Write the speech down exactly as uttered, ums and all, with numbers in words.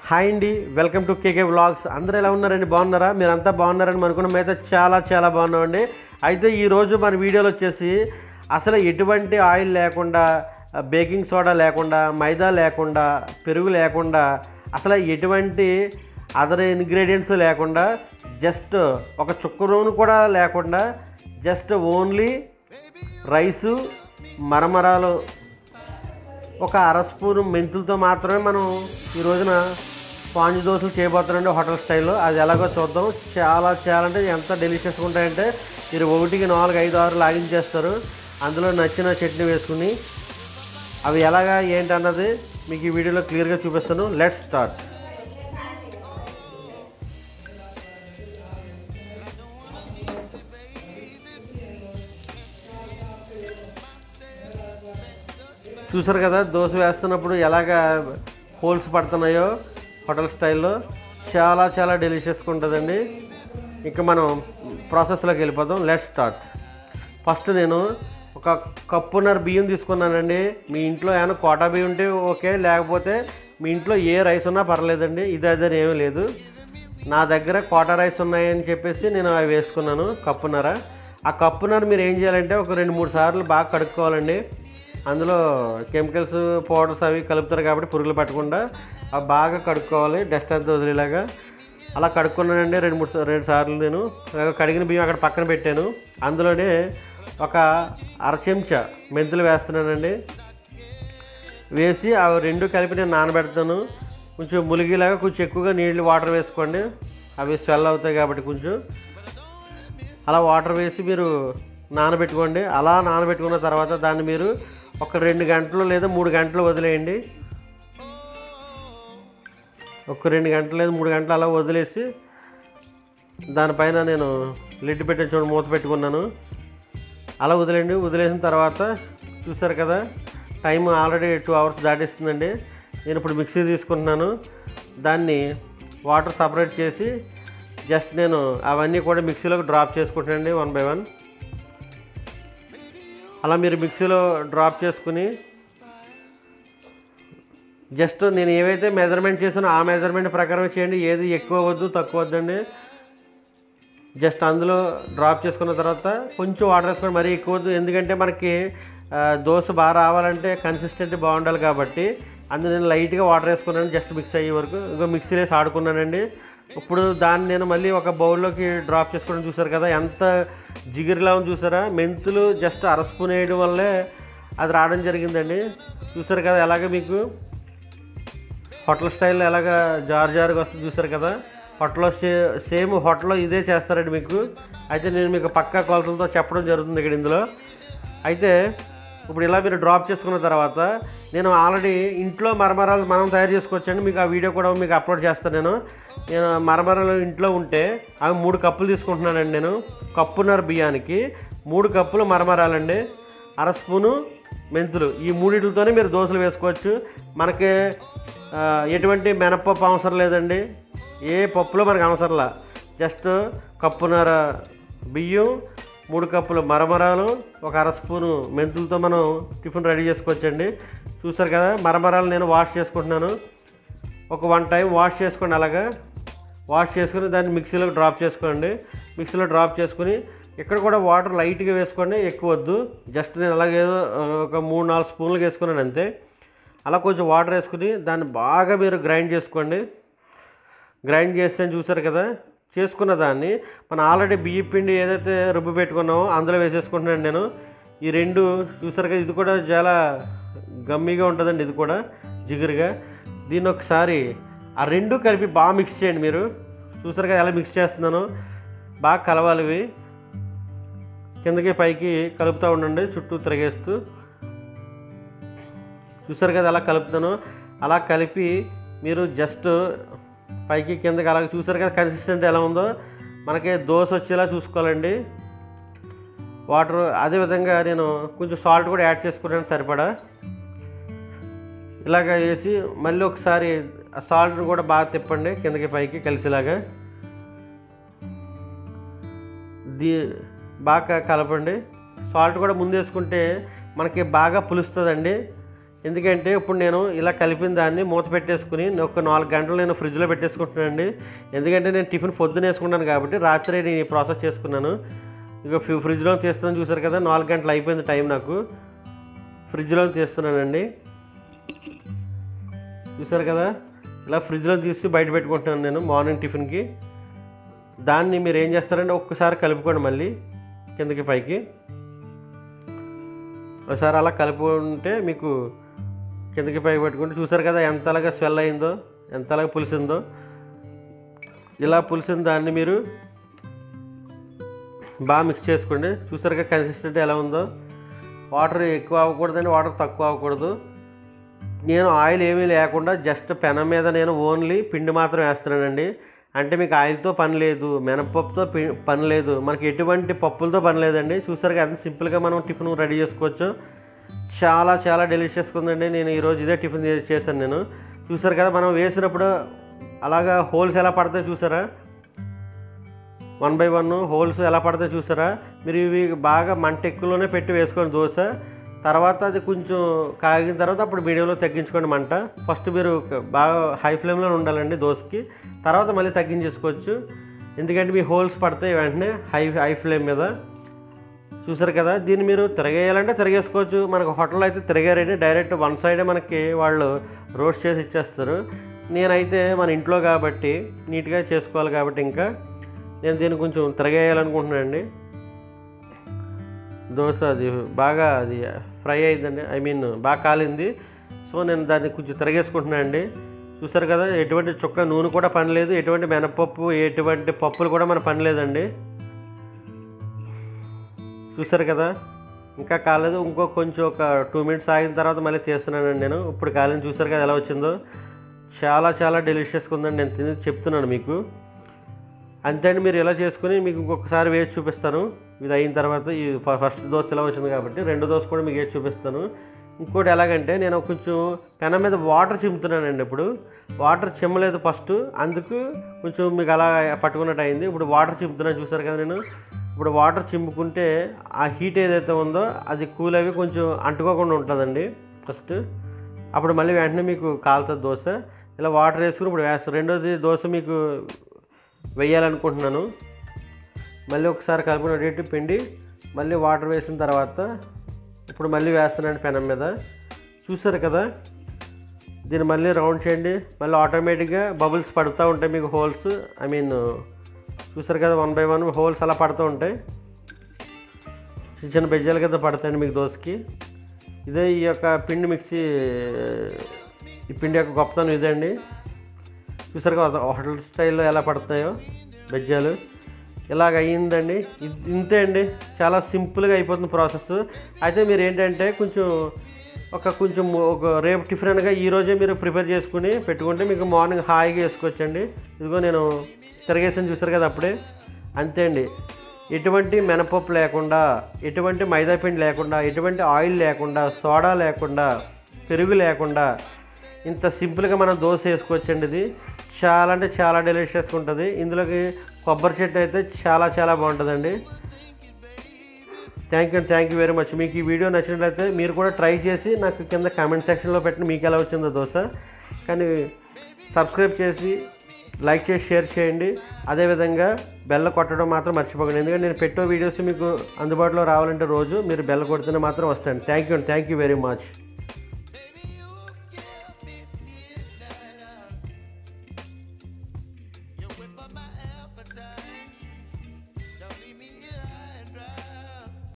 Hi అండి, welcome to KK vlogs. అందరూ ఎలా ఉన్నారండి? బాగున్నారా? మీరంతా బాగున్నారని అనుకున్నాం. అయితే చాలా చాలా బాగున్నామండి. అయితే ఈరోజు మన వీడియోలో వచ్చేసి అసలు ఎటువంటి ఆయిల్ లేకుండా, బేకింగ్ సోడా లేకుండా, మైదా లేకుండా, పెరుగు లేకుండా, అసలు ఎటువంటి అదర్ ఇంగ్రీడియంట్స్ లేకుండా, జస్ట్ ఒక చుక్క నూనె కూడా లేకుండా, జస్ట్ ఓన్లీ రైసు, మరమరాలు, ఒక అర స్పూను మెంతులతో మాత్రమే మనం ఈ రోజున స్పాంజ్ దోశలు చేయబోతున్నాండి హోటల్ స్టైల్లో. అది ఎలాగో చూద్దాం. చాలా చాలా అంటే ఎంత డెలిషియస్గా ఉంటాయంటే మీరు ఒకటికి నాలుగు ఐదు ఆరు లాగించేస్తారు. అందులో నచ్చిన చట్నీ వేసుకుని అవి ఎలాగా ఏంటి అన్నది మీకు ఈ వీడియోలో క్లియర్గా చూపిస్తాను. Let's start. చూసారు కదా, దోశ వేస్తున్నప్పుడు ఎలాగ హోల్స్ పడుతున్నాయో హోటల్ స్టైల్లో. చాలా చాలా డెలిషియస్గా ఉంటుందండి. ఇంకా మనం ప్రాసెస్లోకి వెళ్ళిపోదాం. Let's start. ఫస్ట్ నేను ఒక కప్పున్నర బియ్యం తీసుకున్నానండి. మీ ఇంట్లో ఏమైనా కోటా బియ్యం ఉంటే ఓకే, లేకపోతే మీ ఇంట్లో ఏ రైస్ ఉన్నా పర్లేదండి. ఇది అదని ఏమీ లేదు. నా దగ్గర కోటా రైస్ ఉన్నాయని చెప్పేసి నేను అవి వేసుకున్నాను కప్పున్నర. ఆ కప్పున్నర మీరు ఏం చేయాలంటే ఒక రెండు మూడు సార్లు బాగా కడుక్కోవాలండి. అందులో కెమికల్స్ పౌడర్స్ అవి కలుపుతారు కాబట్టి పురుగులు పట్టకుండా అవి బాగా కడుక్కోవాలి, డస్ట్ అంతా వదిలేలాగా. అలా కడుక్కున్నానండి రెండు మూడు రెండు సార్లు. నేను కడిగిన బియ్యం అక్కడ పక్కన పెట్టాను. అందులోనే ఒక అర చెంచా మెంతులు వేస్తున్నానండి. వేసి అవి రెండు కలిపి నేను నానబెడతాను. కొంచెం ములిగిలాగా కొంచెం ఎక్కువగా నీళ్ళు వాటర్ వేసుకోండి, అవి స్వెల్ అవుతాయి కాబట్టి. కొంచెం అలా వాటర్ వేసి మీరు నానబెట్టుకోండి. అలా నానబెట్టుకున్న తర్వాత దాన్ని మీరు ఒక రెండు గంటలు లేదా మూడు గంటలు వదిలేయండి. ఒక రెండు గంటలు లేదా మూడు గంటలు అలా వదిలేసి దానిపైన నేను లిడ్ పెట్టి చూడండి మూత పెట్టుకున్నాను. అలా వదిలేండి. వదిలేసిన తర్వాత చూసారు కదా, టైం ఆల్రెడీ టూ అవర్స్ దాటిస్తుందండి. నేను ఇప్పుడు మిక్సీ తీసుకుంటున్నాను. దాన్ని వాటర్ సపరేట్ చేసి జస్ట్ నేను అవన్నీ కూడా మిక్సీలోకి డ్రాప్ చేసుకుంటానండి వన్ బై వన్. అలా మీరు మిక్సీలో డ్రాప్ చేసుకుని జస్ట్ నేను ఏవైతే మెజర్మెంట్ చేసానో ఆ మెజర్మెంట్ ప్రకారం చేయండి. ఏది ఎక్కువ వద్దు తక్కువ వద్దండి. జస్ట్ అందులో డ్రాప్ చేసుకున్న తర్వాత కొంచెం వాటర్ వేసుకొని మరీ ఎక్కువ వద్దు. ఎందుకంటే మనకి దోశ బాగా రావాలంటే కన్సిస్టెంట్ బాగుండాలి కాబట్టి అందులో నేను లైట్గా వాటర్ వేసుకున్నాను జస్ట్ మిక్స్ అయ్యే వరకు. ఇంకో మిక్సీలో వేసి ఆడుకున్నానండి. ఇప్పుడు దాన్ని నేను మళ్ళీ ఒక బౌల్లోకి డ్రాప్ చేసుకోవడం చూసారు కదా, ఎంత జిగిరిలా ఉంది చూసారా. మెంతులు జస్ట్ అర స్పూన్ వేయడం వల్లే అది రావడం జరిగిందండి. చూసారు కదా ఎలాగ మీకు హోటల్ స్టైల్లో ఎలాగ జార్ జారుగా వస్తుంది చూసారు కదా. హోటల్లో సే సేమ్ హోటల్లో ఇదే చేస్తారండి మీకు. అయితే నేను మీకు పక్కా కొలతలతో చెప్పడం జరుగుతుంది ఇక్కడ ఇందులో. అయితే ఇప్పుడు ఇలా మీరు డ్రాప్ చేసుకున్న తర్వాత నేను ఆల్రెడీ ఇంట్లో మరమరాలు మనం తయారు చేసుకోవచ్చండి. మీకు ఆ వీడియో కూడా మీకు అప్లోడ్ చేస్తాను. నేను నేను మరమరాలు ఇంట్లో ఉంటే అవి మూడు కప్పులు తీసుకుంటున్నానండి. నేను కప్పున్నర బియ్యానికి మూడు కప్పులు మరమరాలండి, అర స్పూను మెంతులు. ఈ మూడింటితోనే మీరు దోశలు వేసుకోవచ్చు. మనకి ఎటువంటి మినపప్పు అవసరం లేదండి, ఏ పప్పులో మనకు అవసరంలా. జస్ట్ కప్పున్నర బియ్యం, మూడు కప్పులు మరమరాలు, ఒక అర స్పూను మెంతులతో మనం టిఫిన్ రెడీ చేసుకోవచ్చండి. చూసారు కదా, మరమరాలు నేను వాష్ చేసుకుంటున్నాను. ఒక వన్ టైం వాష్ చేసుకోండి. అలాగా వాష్ చేసుకుని దాన్ని మిక్సీలో డ్రాప్ చేసుకోండి. మిక్సీలో డ్రాప్ చేసుకుని ఇక్కడ కూడా వాటర్ లైట్గా వేసుకోండి, ఎక్కువ వద్దు. జస్ట్ నేను అలాగే ఒక మూడు నాలుగు స్పూన్లు వేసుకున్నాను అంతే. అలా కొంచెం వాటర్ వేసుకుని దాన్ని బాగా మీరు గ్రైండ్ చేసుకోండి. గ్రైండ్ చేస్తే చూసారు కదా, చేసుకున్న దాన్ని మనం ఆల్రెడీ బియ్య పిండి ఏదైతే రుబ్బు పెట్టుకున్నామో అందులో వేసేసుకుంటున్నాను నేను. ఈ రెండు చూసారు కదా, ఇది కూడా చాలా గమ్మీగా ఉంటుందండి, ఇది కూడా జిగురుగా. దీన్ని ఒకసారి ఆ రెండు కలిపి బాగా మిక్స్ చేయండి. మీరు చూసారు కదా ఎలా మిక్స్ చేస్తున్నాను, బాగా కలవాలి. ఇవి కిందకి పైకి కలుపుతూ ఉండండి, చుట్టూ తిరిగేస్తూ. చూసారు కదా ఎలా కలుపుతాను. అలా కలిపి మీరు జస్ట్ పైకి కిందకి అలాగే చూసారు కదా కన్సిస్టెంట్ ఎలా ఉందో. మనకి దోశ వచ్చేలా చూసుకోవాలండి వాటర్. అదేవిధంగా నేను కొంచెం సాల్ట్ కూడా యాడ్ చేసుకున్నాను సరిపడా. ఇలాగ వేసి మళ్ళీ ఒకసారి ఆ సాల్ట్ని కూడా బాగా తిప్పండి కిందకి పైకి కలిసేలాగా. దీ బాగా కలపండి. సాల్ట్ కూడా ముందు వేసుకుంటే మనకి బాగా పులుస్తుందండి. ఎందుకంటే ఇప్పుడు నేను ఇలా కలిపిన దాన్ని మూత పెట్టేసుకుని ఒక నాలుగు గంటలు నేను ఫ్రిడ్జ్లో పెట్టేసుకుంటున్నానండి. ఎందుకంటే నేను టిఫిన్ పొద్దున వేసుకున్నాను కాబట్టి రాత్రి నేను ఈ ప్రాసెస్ చేసుకున్నాను. ఇక ఫ్రిడ్జ్లో తీస్తాను, చూసారు కదా నాలుగు గంటలు అయిపోయింది టైం నాకు. ఫ్రిడ్జ్లో తీస్తున్నానండి, చూసారు కదా ఇలా ఫ్రిడ్జ్లో తీసి బయట పెట్టుకుంటున్నాను నేను మార్నింగ్ టిఫిన్కి. దాన్ని మీరు ఏం చేస్తారంటే ఒక్కసారి కలుపుకోండి, మళ్ళీ కిందకి పైకి ఒకసారి అలా కలుపుకుంటే మీకు కిందకి పైకి పెట్టుకుంటే చూసారు కదా ఎంతలాగా స్వెల్ అయిందో, ఎంతలాగా పులిసిందో. ఇలా పులిసిన దాన్ని మీరు బాగా మిక్స్ చేసుకోండి. చూసారు కదా కన్సిస్టెంట్ ఎలా ఉందో. వాటర్ ఎక్కువ అవ్వకూడదండి, వాటర్ తక్కువ అవ్వకూడదు. నేను ఆయిల్ ఏమీ లేకుండా జస్ట్ పెనం మీద నేను ఓన్లీ పిండి మాత్రం వేస్తున్నానండి. అంటే మీకు ఆయిల్తో పని లేదు, మినపప్పుతో పని లేదు, మనకి ఎటువంటి పప్పులతో పని లేదండి. చూసారు కదా ఎంత సింపుల్గా మనం టిఫిన్ రెడీ చేసుకోవచ్చు. చాలా చాలా డెలిషియస్గా ఉందండి. నేను ఈరోజు ఇదే టిఫిన్ చేశాను నేను. చూసారు కదా మనం వేసినప్పుడు అలాగా హోల్స్ ఎలా పడతాయి చూసారా, వన్ బై వన్ హోల్స్ ఎలా పడతాయి చూసారా. మీరు ఇవి బాగా మంట ఎక్కువలోనే పెట్టి వేసుకోండి దోశ. తర్వాత అది కొంచెం కాగిన తర్వాత అప్పుడు మీడియంలో తగ్గించుకోండి మంట. ఫస్ట్ మీరు బాగా హై ఫ్లేమ్లో ఉండాలండి దోశకి, తర్వాత మళ్ళీ తగ్గించేసుకోవచ్చు. ఎందుకంటే మీ హోల్స్ పడతాయి వెంటనే హై హై ఫ్లేమ్ మీద. చూసారు కదా దీన్ని మీరు తిరగేయాలంటే తిరగేసుకోవచ్చు. మనకు హోటల్లో అయితే తిరగారండి, డైరెక్ట్ వన్ సైడే మనకి వాళ్ళు రోస్ట్ చేసి ఇచ్చేస్తారు. నేనైతే మన ఇంట్లో కాబట్టి నీట్గా చేసుకోవాలి కాబట్టి ఇంకా నేను దీన్ని కొంచెం తిరగేయాలనుకుంటున్నాను అండి. దోశ అది బాగా అది ఫ్రై అయిందండి, ఐ మీన్ బాగా కాలింది. సో నేను దాన్ని కొంచెం తిరగేసుకుంటున్నాను అండి. చూసారు కదా ఎటువంటి చుక్క నూనె కూడా పని లేదు, ఎటువంటి మినపప్పు ఎటువంటి పప్పులు కూడా మన పని లేదండి. చూసారు కదా ఇంకా కాలేదు, ఇంకో కొంచెం ఒక టూ మినిట్స్ ఆగిన తర్వాత మళ్ళీ తీస్తున్నానండి నేను. ఇప్పుడు కాలింది, చూసారు కదా ఎలా వచ్చిందో. చాలా చాలా డెలిషియస్గా ఉందండి, నేను తిని చెప్తున్నాను మీకు. అంతే అండి, మీరు ఎలా చేసుకుని మీకు ఇంకొకసారి వేసి చూపిస్తాను. ఇది అయిన తర్వాత ఈ ఫస్ట్ దోశ ఎలా వచ్చింది కాబట్టి రెండు దోశ కూడా మీకు వేసి చూపిస్తాను. ఇంకోటి ఎలాగంటే నేను కొంచెం పెనం మీద వాటర్ చిమ్ముతున్నానండి. ఇప్పుడు వాటర్ చిమ్మలేదు ఫస్ట్, అందుకు కొంచెం మీకు అలా పట్టుకున్నట్టు అయింది. ఇప్పుడు వాటర్ చిమ్ముతున్నాను, చూసారు కదా నేను. ఇప్పుడు వాటర్ చిమ్ముకుంటే ఆ హీట్ ఏదైతే ఉందో అది కూల్ అవి కొంచెం అంటుకోకుండా ఉంటుందండి ఫస్ట్. అప్పుడు మళ్ళీ వెంటనే మీకు కాలుతుంది దోశ. ఇలా వాటర్ వేసుకుని ఇప్పుడు వేస్తాను. రెండోది దోశ మీకు వేయాలనుకుంటున్నాను. మళ్ళీ ఒకసారి కలుపుకునేటి పిండి మళ్ళీ వాటర్ వేసిన తర్వాత ఇప్పుడు మళ్ళీ వేస్తున్నాను పెనం మీద. చూసారు కదా దీన్ని మళ్ళీ రౌండ్ చేయండి, మళ్ళీ ఆటోమేటిక్గా బబుల్స్ పడుతూ ఉంటాయి మీకు హోల్స్. ఐ మీన్ చూసారు కదా వన్ బై వన్ హోల్స్ అలా పడుతూ ఉంటాయి, చిన్న చిన్న బెజ్జాలు కదా పడతాయండి మీకు దోశకి. ఇదే ఈ యొక్క పిండి మిక్సీ, ఈ పిండి యొక్క గొప్పతనం ఇదే అండి. చూసారు కదా హోటల్ స్టైల్లో ఎలా పడతాయో బెజ్జాలు. ఇలాగ అయ్యిందండి, ఇంతే అండి. చాలా సింపుల్గా అయిపోతుంది ప్రాసెస్. అయితే మీరు ఏంటంటే కొంచెం ఒక కొంచెం ఒక రేపు టిఫిన్ అనగా ఈరోజే మీరు ప్రిపేర్ చేసుకుని పెట్టుకుంటే మీకు మార్నింగ్ హాయిగా వేసుకోవచ్చండి. ఇదిగో నేను తిరగేసాను, చూసారు కదా అప్పుడే. అంతే అండి, ఎటువంటి మినపప్పు లేకుండా, ఎటువంటి మైదాపిండి లేకుండా, ఎటువంటి ఆయిల్ లేకుండా, సోడా లేకుండా, పెరుగు లేకుండా ఇంత సింపుల్గా మనం దోశ వేసుకోవచ్చండి. ఇది చాలా అంటే చాలా డెలిషియస్గా ఉంటుంది. ఇందులోకి కొబ్బరి చెట్టు అయితే చాలా చాలా బాగుంటుందండి. Thank you thank you very much. మీకు ఈ వీడియో నచ్చినట్లయితే మీరు కూడా ట్రై చేసి నాకు కింద కామెంట్ సెక్షన్లో పెట్టండి మీకు ఎలా వచ్చిందో దోశ. కానీ సబ్స్క్రైబ్ చేసి లైక్ చేసి షేర్ చేయండి. అదేవిధంగా బెల్ కొట్టడం మాత్రం మర్చిపోకండి. ఎందుకంటే నేను పెట్టే వీడియోస్ మీకు అందుబాటులో రావాలంటే రోజు మీరు బెల్ కొడితేనే మాత్రం వస్తాను. Thank you thank you very much.